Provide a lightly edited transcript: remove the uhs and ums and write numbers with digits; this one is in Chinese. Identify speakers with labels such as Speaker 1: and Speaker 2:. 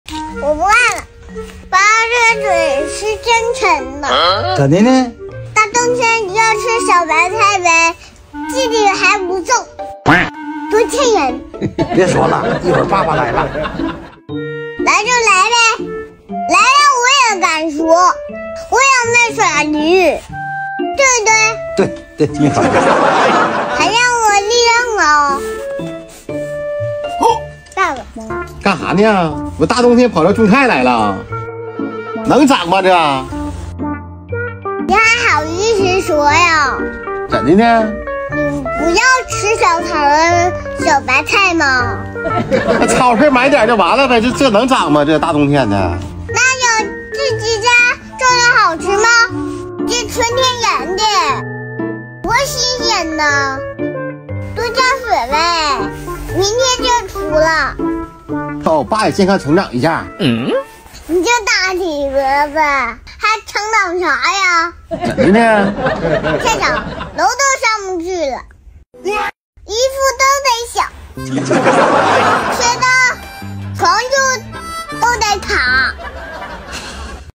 Speaker 1: 我不干了，爸这嘴是真诚的。
Speaker 2: 怎的呢？
Speaker 1: 大冬天要吃小白菜呗，记得还不送，多欠人。
Speaker 2: 别说了，一会儿爸爸来了。
Speaker 1: 来就来呗，来了我也敢说，我也没耍驴，对不对？
Speaker 2: 对，你好。
Speaker 1: 还让我立正哦。爸爸，
Speaker 3: 干啥呢？我大冬天跑这种菜来了，能长吗这？
Speaker 1: 你还好意思说呀？
Speaker 3: 怎的呢？
Speaker 1: 你不要吃小草的小白菜吗？
Speaker 3: 那超市买点就完了呗，这能长吗？这大冬天的。
Speaker 1: 那有自己家种的好吃吗？这纯天然的，多新鲜呢！多浇水呗，明天就出了。
Speaker 3: 我爸也健康成长一下。
Speaker 1: 你这大体格子还成长啥呀？
Speaker 3: 怎的呢？
Speaker 1: 再长楼都上不去了，衣服都得小。